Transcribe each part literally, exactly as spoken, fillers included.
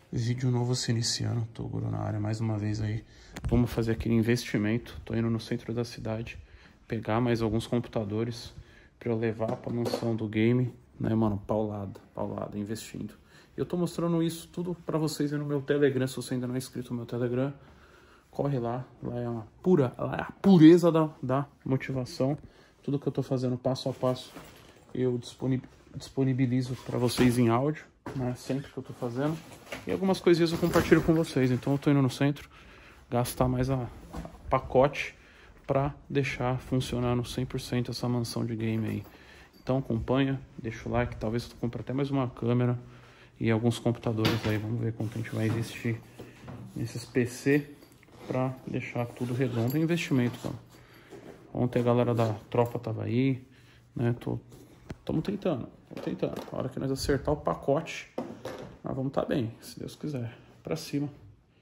Vídeo novo se iniciando, Toguro na área mais uma vez aí. Vamos fazer aquele investimento. Tô indo no centro da cidade pegar mais alguns computadores pra eu levar pra mansão do game, né, mano? Paulada, paulada, investindo. Eu tô mostrando isso tudo pra vocês aí no meu Telegram. Se você ainda não é inscrito no meu Telegram, corre lá. Lá é uma pura, lá é a pureza da, da motivação. Tudo que eu tô fazendo passo a passo eu disponibilizo pra vocês em áudio, né, sempre que eu tô fazendo, e algumas coisinhas eu compartilho com vocês. Então eu tô indo no centro gastar mais a, a pacote para deixar funcionando cem por cento essa mansão de game aí. Então acompanha, deixa o like, talvez eu compre até mais uma câmera e alguns computadores aí. Vamos ver quanto a gente vai investir nesses P C para deixar tudo redondo. É investimento, cara. Ontem a galera da tropa tava aí, né, tô Estamos tentando, estamos tentando. A hora que nós acertar o pacote, nós vamos estar bem, se Deus quiser. Pra cima.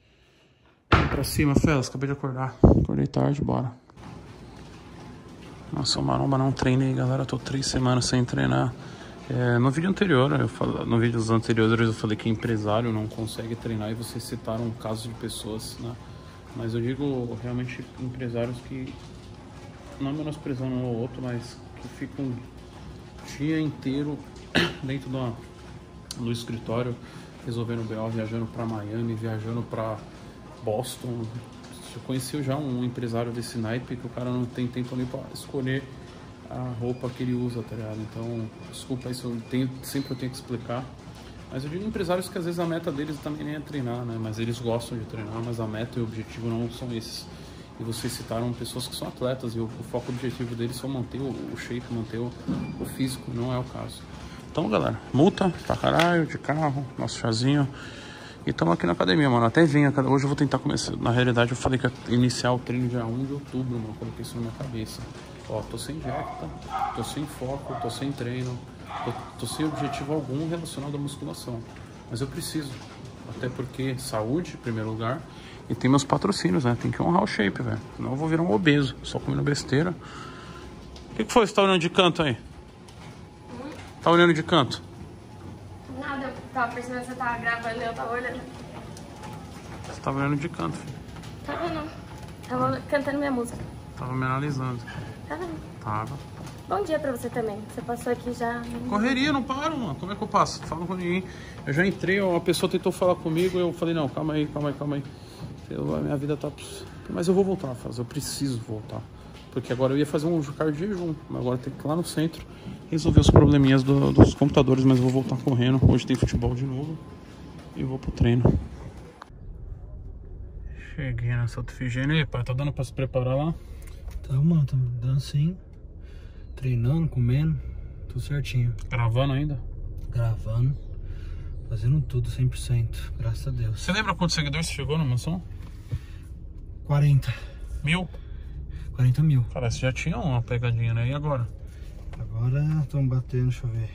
Pra cima, Felas. Acabei de acordar. Acordei tarde, bora. Nossa, o maromba não treinei, galera. Eu tô três semanas sem treinar. É, no vídeo anterior, eu falo, no vídeo dos anteriores eu falei que empresário não consegue treinar e vocês citaram casos de pessoas, né? Mas eu digo realmente empresários que, não menosprezando um ou outro, mas que ficam dia inteiro dentro do, do escritório resolvendo B O, viajando para Miami, viajando para Boston. Eu conheci já um empresário desse naipe que o cara não tem tempo nem para escolher a roupa que ele usa, tá ligado? Então, desculpa isso, eu tenho, sempre eu tenho que explicar. Mas eu digo empresários que às vezes a meta deles também nem é treinar, né? Mas eles gostam de treinar, mas a meta e o objetivo não são esses. E vocês citaram pessoas que são atletas e o, o foco objetivo deles é só manter o, o shape, manter o, o físico, não é o caso. Então, galera, multa pra caralho, de carro, nosso chazinho. E estamos aqui na academia, mano. Até vim, hoje eu vou tentar começar. Na realidade, eu falei que ia iniciar o treino dia um de outubro, mano. Coloquei isso na minha cabeça. Ó, tô sem dieta, tô sem foco, tô sem treino, tô, tô sem objetivo algum relacionado à musculação. Mas eu preciso. Até porque saúde, em primeiro lugar. E tem meus patrocínios, né? Tem que honrar o shape, velho. Senão eu vou virar um obeso, só comendo besteira. O que, que foi? Você tá olhando de canto aí? Hum? Tá olhando de canto? Nada, eu tava percebendo que você tava gravando e eu tava olhando. Você tava olhando de canto, filho. Tava não. Tava cantando minha música. Tava me analisando. Tava não. Tava. Bom dia pra você também. Você passou aqui já... Correria, não paro, mano. Como é que eu passo? Falo com ninguém. Eu já entrei, uma pessoa tentou falar comigo, eu falei, não, calma aí, calma aí, calma aí. Eu, a minha vida tá... Mas eu vou voltar a fazer, eu preciso voltar. Porque agora eu ia fazer um cardio de jejum, mas agora tem que ir lá no centro resolver os probleminhas do, dos computadores, mas eu vou voltar correndo. Hoje tem futebol de novo e vou pro treino. Cheguei na Santa Efigênia. E aí, pai, tá dando pra se preparar lá? Tá, mano, tá dando sim. Treinando, comendo, tudo certinho. Gravando ainda? Gravando, fazendo tudo cem por cento, graças a Deus. Você lembra quantos seguidores você chegou na mansão? quarenta. Mil? quarenta mil. Cara, você já tinha uma pegadinha, né? E agora? Agora estamos batendo, deixa eu ver.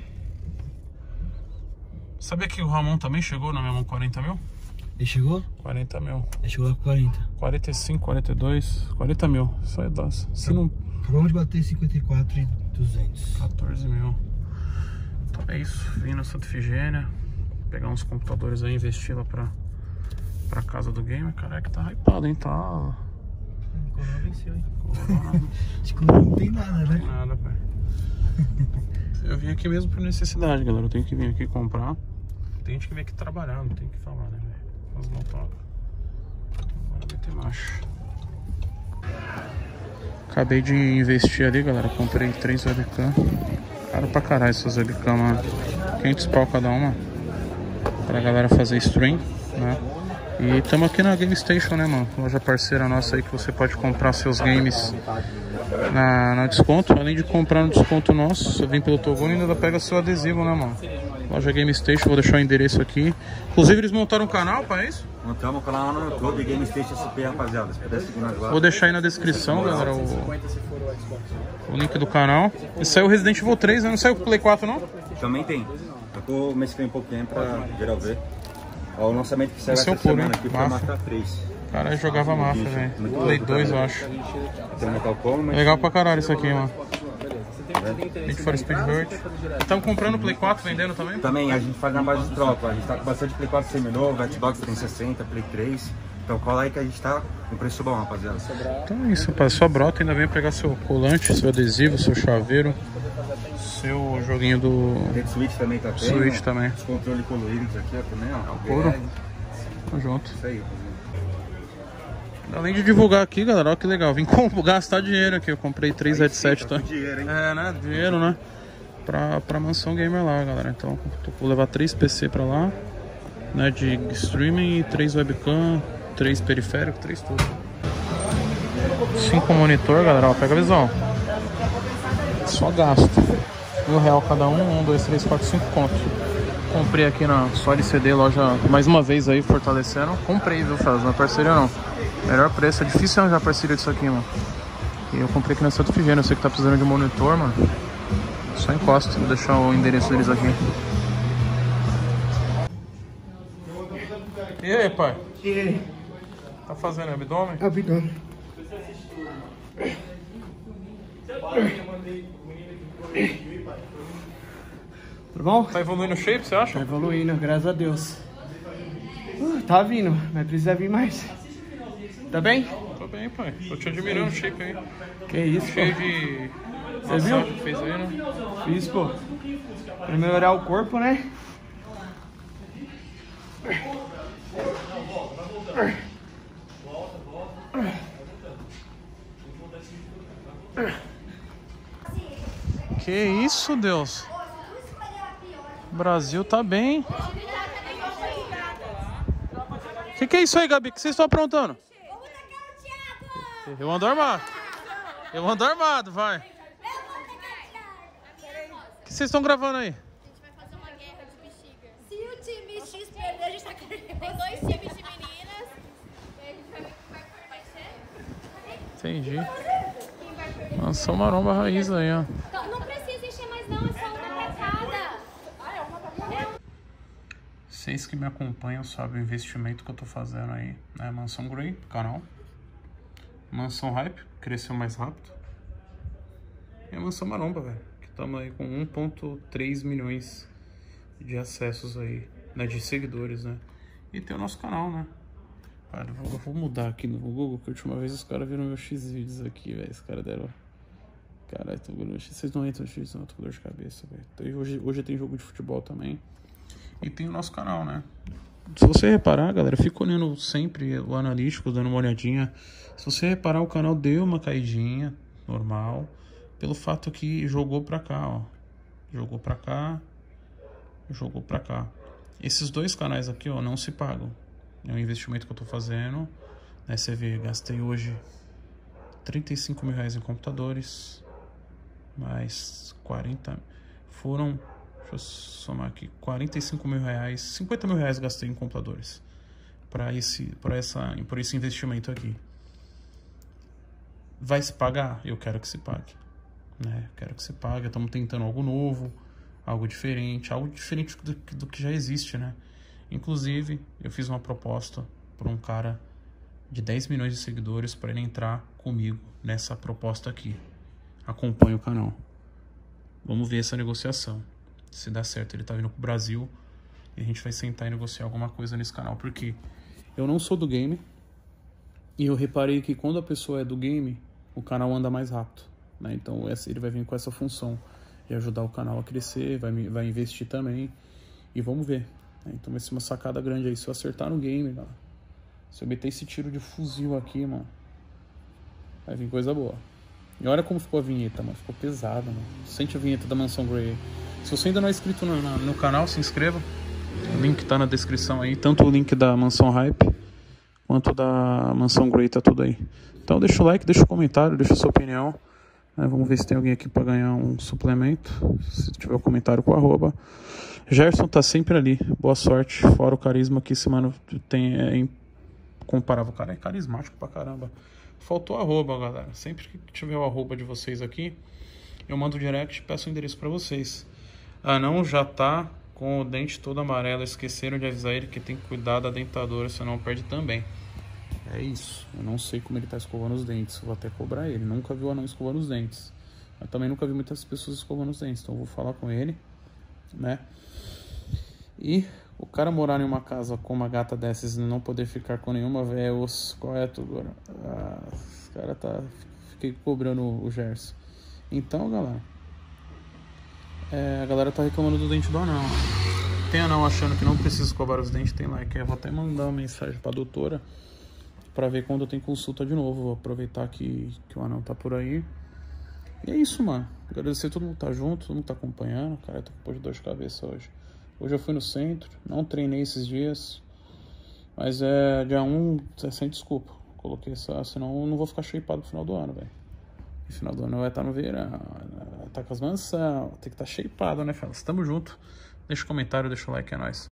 Sabia que o Ramon também chegou na minha mão quarenta mil? Ele chegou? quarenta mil. Ele chegou a quarenta. quarenta e cinco, quarenta e dois, quarenta mil. Só é doce. Se não... Acabamos de bater cinquenta e quatro e duzentos. quatorze mil. Então é isso. Vim na Santa Efigênia. Pegar uns computadores aí, investir lá pra, pra casa do game. Cara, é que tá hypado, hein? Tá... O Corona venceu, hein? Corona. Esse Corona não tem nada, né? Não tem nada, pai. Eu vim aqui mesmo por necessidade, galera. Eu tenho que vir aqui comprar. Tem gente que vem aqui trabalhar, não tem o que falar, né, velho? Mas não toca. Agora vai ter macho. Acabei de investir ali, galera. Comprei três webcam. Caro pra caralho essas webcam, mano. quinhentos pau cada uma. Pra galera fazer stream, né? E estamos aqui na Game Station, né, mano? Loja parceira nossa aí que você pode comprar seus games na, na desconto. Além de comprar no desconto nosso, você vem pelo Toguro e ainda pega seu adesivo, né, mano? Loja Game Station, vou deixar o endereço aqui. Inclusive eles montaram um canal, pá, é isso? Montamos um canal no YouTube, Game Station S P, rapaziada. Se puder seguir nós lá. Vou deixar aí na descrição, galera, o, o link do canal. E saiu o Resident Evil três, né? Não saiu o Play quatro, não? Também tem. Eu tô mesclando um pouquinho pra geral ver. Ó, o lançamento que saiu essa é o puro, semana hein? aqui foi Mafia. Mafia três. Caralho, jogava Mafia, velho. Play dois, eu acho. Tem Mortal Kombat. Legal pra caralho isso aqui, mano. Need for Speed Hurt. Estamos comprando o Play quatro, vendendo também? Também, a gente faz na base de troca. A gente tá com bastante Play quatro seminovo, Xbox trezentos e sessenta, Play três. Então cola aí que a gente tá com preço bom, rapaziada. Então é isso, rapaz. Sua brota ainda vem pegar seu colante, seu adesivo, seu chaveiro, seu joguinho do... Tem Switch também tá tendo. Switch também. Os controles coloridos aqui, ó, também, ó. Couro. Tamo junto. Isso aí, rapaziada. Além de divulgar aqui, galera, olha que legal. Vim gastar dinheiro aqui. Eu comprei três headsets, tá? Dinheiro, hein? É, né? Dinheiro, né? Pra, pra Mansão Gamer lá, galera. Então, vou levar três P C pra lá, né? De streaming, três webcam, três periféricos, três tudo. Cinco monitor, galera. Ó, pega a visão. Só gasto. Mil real cada um. Um, dois, três, quatro, cinco contos. Comprei aqui na Soli C D, loja, mais uma vez aí, fortalecendo. Comprei, viu, Faz? Não é parceria, não. Melhor preço. É difícil arranjar parceria disso aqui, mano. E eu comprei aqui na Santo Figênio. Eu sei que tá precisando de monitor, mano. Só encosta. Vou deixar o endereço deles aqui. E aí, pai? E aí? Tá fazendo abdômen? Abdômen. Tudo bom? Tá evoluindo o shape, você acha? Tá evoluindo, graças a Deus. Uh, tá vindo, mas precisa vir mais. Tá bem? Tô bem, pai. Tô te admirando o shape aí. Que isso, Cheio pô. de... Você viu? Que fez aí, né? Fiz, pô. Pra melhorar o corpo, né? Que isso, Deus? O Brasil tá bem. Que que é isso aí, Gabi? O que vocês estão aprontando? Eu ando armado. Eu ando armado, vai. O que vocês estão gravando aí? A gente vai fazer uma guerra de bexiga. Se o time X perder, a gente tá querendo. Tem dois times de meninas. E a gente vai ver quem vai ser. Entendi. Mansão Maromba raiz aí, ó. Não, não precisa encher mais não, é só uma pra cada. Ah, é uma pra cada? Vocês que me acompanham sabem o investimento que eu tô fazendo aí, né? Mansão Grey, canal. Mansão Hype, cresceu mais rápido. E a Mansão Maromba, velho. Que estamos aí com um ponto três milhões de acessos aí, né? De seguidores, né? E tem o nosso canal, né? Cara, eu vou, eu vou mudar aqui no Google, que a última vez os caras viram meus X-Vídeos aqui, velho. Os caras deram... Caralho, tô com X. Vocês não entram no X, não, tô com dor de cabeça, velho. Hoje, hoje tem jogo de futebol também. E tem o nosso canal, né? Se você reparar, galera, eu fico olhando sempre o analítico, dando uma olhadinha. Se você reparar, o canal deu uma caidinha, normal, pelo fato que jogou pra cá, ó. Jogou pra cá, jogou pra cá. Esses dois canais aqui, ó, não se pagam. É um investimento que eu tô fazendo. Né? Você vê, gastei hoje trinta e cinco mil reais em computadores. Mais quarenta... Foram... Deixa eu somar aqui. quarenta e cinco mil reais. cinquenta mil reais gastei em computadores. Para esse, para essa, por esse investimento aqui. Vai se pagar? Eu quero que se pague. Né? Quero que se pague. Estamos tentando algo novo. Algo diferente. Algo diferente do, do que já existe, né? Inclusive, eu fiz uma proposta para um cara de dez milhões de seguidores para ele entrar comigo nessa proposta aqui. Acompanhe o canal. Vamos ver essa negociação. Se dá certo, ele tá vindo pro Brasil e a gente vai sentar e negociar alguma coisa nesse canal. Porque eu não sou do game e eu reparei que quando a pessoa é do game, o canal anda mais rápido, né? Então ele vai vir com essa função de ajudar o canal a crescer, vai, vai investir também e vamos ver. Então vai ser uma sacada grande aí. Se eu acertar no game, galera, se eu meter esse tiro de fuzil aqui, mano, vai vir coisa boa. E olha como ficou a vinheta, mano. Ficou pesada, mano. Sente a vinheta da Mansão Grey. Se você ainda não é inscrito no, no, no canal, se inscreva. O link tá na descrição aí. Tanto o link da Mansão Hype quanto da Mansão Grey, tá tudo aí. Então deixa o like, deixa o comentário, deixa a sua opinião. É, vamos ver se tem alguém aqui pra ganhar um suplemento. Se tiver um comentário com arroba. Gerson tá sempre ali. Boa sorte. Fora o carisma que esse mano tem, é incomparável. O cara é carismático pra caramba. Faltou arroba, galera. Sempre que tiver o arroba de vocês aqui, eu mando direct e peço o endereço pra vocês. Ah, não, já tá com o dente todo amarelo. Esqueceram de avisar ele que tem que cuidar da dentadura, senão perde também. É isso. Eu não sei como ele tá escovando os dentes. Vou até cobrar ele. Nunca viu o anão escovando os dentes. Eu também nunca vi muitas pessoas escovando os dentes, então eu vou falar com ele, né? E o cara morar em uma casa com uma gata dessas e não poder ficar com nenhuma, velho, é osso. Qual é tu agora? Ah, os caras tá... Fiquei cobrando o Gerson. Então, galera, é, a galera tá reclamando do dente do anão. Tem anão achando que não precisa escovar os dentes, tem like. Eu vou até mandar uma mensagem pra doutora pra ver quando eu tenho consulta de novo. Vou aproveitar que, que o anão tá por aí. E é isso, mano. Agradecer todo mundo que tá junto, todo mundo que tá acompanhando. Cara, eu tô com um pouco de dor de cabeça hoje. Hoje eu fui no centro, não treinei esses dias. Mas é dia um, é sem desculpa. Coloquei essa, senão eu não vou ficar shapeado no final do ano, velho. No final do ano vai estar no verão, tá com as mansão, tem que estar shapeado, né, fellas? Tamo junto. Deixa um comentário, deixa o like, é nóis.